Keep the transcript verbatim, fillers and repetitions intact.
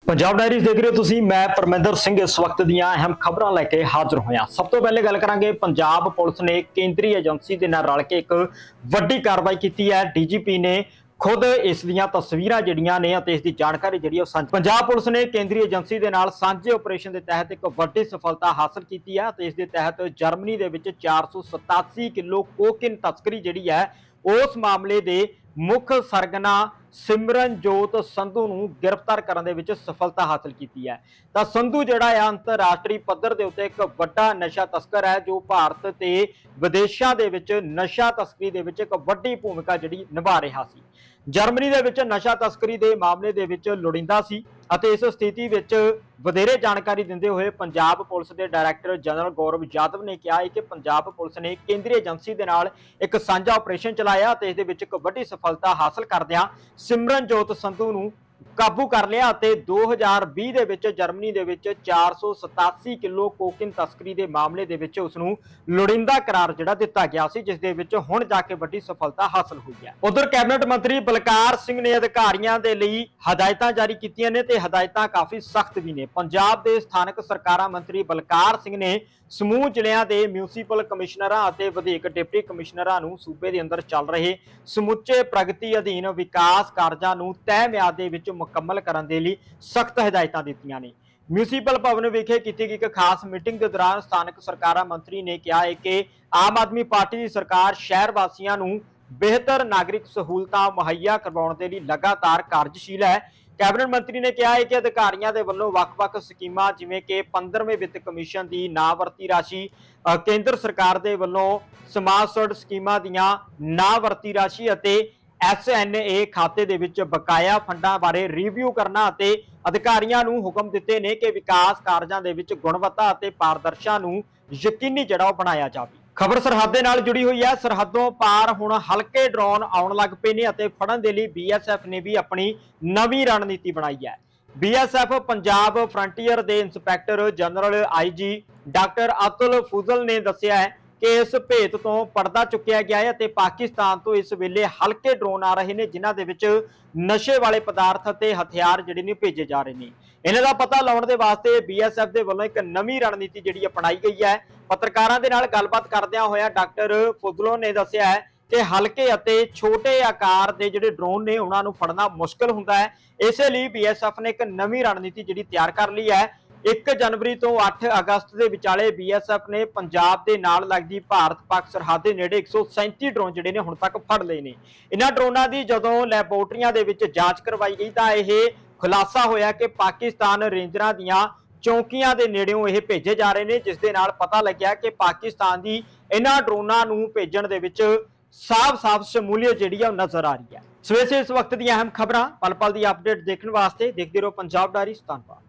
Punjab diaries देख रहे हो तुसी। मैं परमिंदर सिंह इस वक्त दियां अहम खबरां लैके हाजिर होया। सब तो पहले गल करांगे, पंजाब पुलिस ने केंद्रीय एजेंसी दे नाल रल के एक वड्डी कार्रवाई की है। डीजीपी ने खुद इस दियां तस्वीरां जिहड़ियां ने अते इस दी जानकारी जिहड़ी साझी। पंजाब पुलिस ने केंद्रीय एजेंसी दे नाल सांझे ऑपरेशन के तहत एक वड्डी सफलता हासिल की है। इस दे तहत जर्मनी दे विच चार सौ सतासी किलो कोकिन तस्करी जिहड़ी है उस मामले दे मुख सरगना सिमरनजोत संधू नूं गिरफ्तार करने विच सफलता हासिल की है। तो संधू जिहड़ा है अंतरराष्ट्रीय पद्धर दे उत्ते एक वड्डा नशा तस्कर है जो भारत ते विदेशों दे विच नशा तस्करी दे विच एक वड्डी भूमिका जिहड़ी निभा रहा सी। जर्मनी दे विच नशा तस्करी दे मामले दे विच लोड़ींदा सी अते इस स्थिति विच वधेरे जानकारी दिंदे हुए पंजाब पुलिस के डायरैक्टर जनरल गौरव यादव ने कहा है कि पंजाब पुलिस ने केंद्रीय एजेंसी के नाल एक साझा ऑपरेशन चलाया ते इस दे विच एक वड्डी सफलता हासिल करदिआं सिमरनजोत संधू नूं काबू कर लिया। दो हज़ार भी दे विच जर्मनी दे विच चार सौ सतासी किलो कोकिन तस्करी के मामले दे विच उसनूं लोड़ींदा करार जिहड़ा दिता गया सी, जिस दे विच हुण जाके वड्डी सफलता हासिल हुई है। उधर कैबिनेट मंत्री बलकार सिंह ने अधिकारियों के लिए हदायतां जारी कीतियां ने ते हदायतां काफ़ी सख्त भी ने। पंजाब के स्थानक सरकारां मंत्री बलकार सिंह ने समूह जिलिਆਂ ਦੇ म्यूनसिपल कमिश्नरां ਅਤੇ ਵਧੀਕ डिप्टी कमिश्नरां ਨੂੰ सूबे ਦੇ अंदर चल रहे ਸਮੁੱਚੇ प्रगति अधीन विकास ਕਾਰਜਾਂ ਨੂੰ तय ਮਿਆਦ ਦੇ ਵਿੱਚ ਮੁਕੰਮਲ ਕਰਨ ਦੇ ਲਈ सख्त हदायतां ਦਿੱਤੀਆਂ ਨੇ। म्यूनसिपल भवन विखे की गई एक खास मीटिंग के दौरान स्थानक सरकारां मंत्री ने कहा है कि आम आदमी पार्टी की सरकार शहर वासियों को बेहतर नागरिक सहूलतां मुहैया करवाउण दे लई लगातार कार्यशील है। कैबिनेट मंत्री ने कहा है कि अधिकारियों के वलों वख-वख स्कीमां जिवें कि पंद्रहवें वित्त कमीशन की ना वरती राशि, केंद्र सरकार के वलों समाज स्कीमां दीआं ना वरती राशि अते एस एन ए खाते दे विच बकाया फंडां बारे रिव्यू करना अते अधिकारियों नूं हुकम दिते ने कि विकास कारजां दे विच गुणवत्ता अते पारदर्शिता नूं यकीनी जड़ा बनाया जाए। खबर सरहद दे नाल जुड़ी हुई है। सरहदों पार हुण हल्के ड्रोन आउण लग पे ने अते फड़न दे लई बी एस एफ ने भी अपनी नवीं रणनीति बनाई है। B S F Punjab frontier के inspector general I G doctor Atul Fuzal ने दस्सिया है कि इस भेत तो पर्दा चुकिया गया है ते पाकिस्तान तो इस वेले हल्के ड्रोन आ रहे हैं जिन्हां दे विच नशे वाले पदार्थ ते हथियार जिहड़े ने भेजे जा रहे हैं। इन्हां दा पता लाउण दे वास्ते बी एस एफ दे वल्लों एक नवीं रणनीति जिहड़ी अपनाई गई है। पत्रकारां दे नाल गलबात करदिआं होया डॉक्टर फुजलों ने दस्सिया है कि हल्के अते छोटे आकार के जिहड़े ड्रोन ने उन्हां नूं फड़ना मुश्किल हुंदा है। इस लई बी एस एफ ने एक नवीं रणनीति जिहड़ी तैयार कर ली है। एक जनवरी तो अठ अगस्त के विचाले बी एस एफ ने पंजाब के नाल लगदी भारत पाक सरहद के नेड़े एक सौ सैंती ड्रोन जिहड़े ने हुण तक फड़ लए ने। इन्हां ड्रोनां दी जदों लैबोरेटरियां दे विच जांच करवाई गई तां इह खुलासा होया कि पाकिस्तान रेंजरां दीआं चौकियां दे नेड़ेओं यह भेजे जा रहे हैं, जिस दे नाल पता लग्या कि पाकिस्तान की इन्हां ड्रोनां नूं भेजण दे विच साफ साफ शमूलियत जिहड़ी है नजर आ रही है। सो इस वक्त दी अहम खबरां पल पल की अपडेट देखने वास्ते देखते रहो पंजाब डायरीज। धन्यवाद।